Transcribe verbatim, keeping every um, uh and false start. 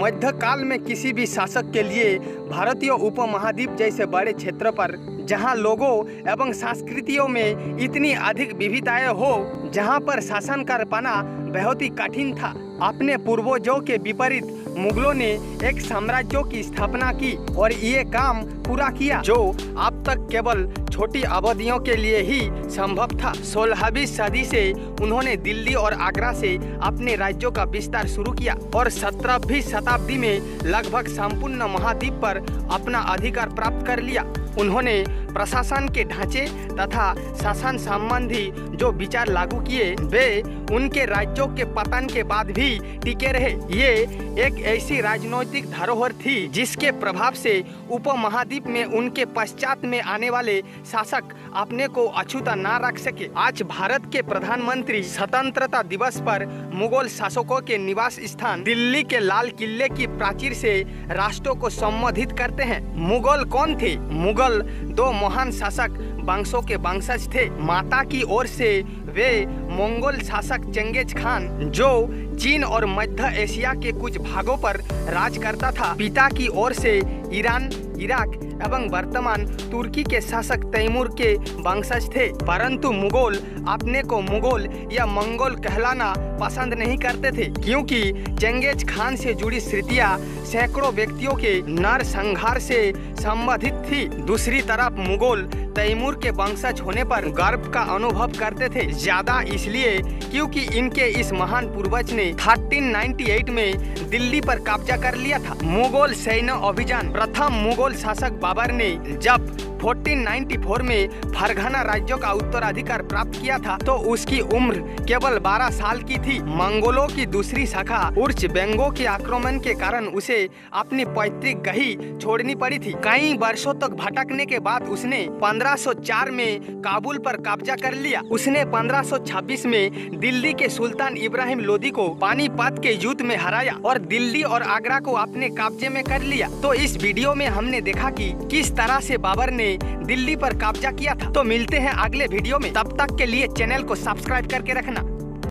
मध्यकाल में किसी भी शासक के लिए भारतीय उपमहाद्वीप जैसे बड़े क्षेत्र पर जहां लोगों एवं संस्कृतियों में इतनी अधिक विविधताएं हो, जहां पर शासन कर पाना बहुत ही कठिन था। अपने पूर्वजों के विपरीत मुगलों ने एक साम्राज्य की स्थापना की और ये काम पूरा किया जो अब तक केवल छोटी अवधियों के लिए ही संभव था। सोलहवीं सदी से उन्होंने दिल्ली और आगरा से अपने राज्यों का विस्तार शुरू किया और सत्रहवीं शताब्दी में लगभग संपूर्ण महाद्वीप पर अपना अधिकार प्राप्त कर लिया। उन्होंने प्रशासन के ढांचे तथा शासन संबंधी जो विचार लागू किए वे उनके राज्यों के पतन के बाद भी टिके रहे। ये एक ऐसी राजनीतिक धरोहर थी जिसके प्रभाव से उपमहाद्वीप में उनके पश्चात में आने वाले शासक अपने को अछूता न रख सके। आज भारत के प्रधानमंत्री स्वतंत्रता दिवस पर मुगल शासकों के निवास स्थान दिल्ली के लाल किले की प्राचीर से राष्ट्रों को संबोधित करते हैं। मुगल कौन थे? मुगल दो महान शासक वंशों के वंशज थे। माता की ओर से वे मंगोल शासक चंगेज खान जो चीन और मध्य एशिया के कुछ भागों पर राज करता था। पिता की ओर से ईरान, इराक एवं वर्तमान तुर्की के शासक तैमूर के वंशज थे। परंतु मुगल अपने को मुगल या मंगोल कहलाना पसंद नहीं करते थे क्योंकि चंगेज खान से जुड़ी स्मृतियां सैकड़ों व्यक्तियों के नरसंहार से संबंधित थी। दूसरी तरफ मुगल तैमूर के वंशज होने पर गर्व का अनुभव करते थे, ज्यादा इसलिए क्योंकि इनके इस महान पूर्वज ने तेरह सौ अट्ठानवे में दिल्ली पर कब्जा कर लिया था। मुगल सैन्य अभियान प्रथम मुगल शासक बाबर ने जब चौदह सौ चौरानवे में फरगना राज्यों का उत्तराधिकार प्राप्त किया था तो उसकी उम्र केवल बारह साल की थी। मंगोलों की दूसरी शाखा उर्च बेंगों के आक्रमण के कारण उसे अपनी पैतृक गही छोड़नी पड़ी थी। कई वर्षों तक भटकने के बाद उसने पंद्रह सौ चार में काबुल पर कब्जा कर लिया। उसने पंद्रह सौ छब्बीस में दिल्ली के सुल्तान इब्राहिम लोदी को पानीपत के युद्ध में हराया और दिल्ली और आगरा को अपने कब्जे में कर लिया। तो इस वीडियो में हमने देखा कि किस तरह से बाबर ने दिल्ली पर कब्जा किया था। तो मिलते हैं अगले वीडियो में, तब तक के लिए चैनल को सब्सक्राइब करके रखना।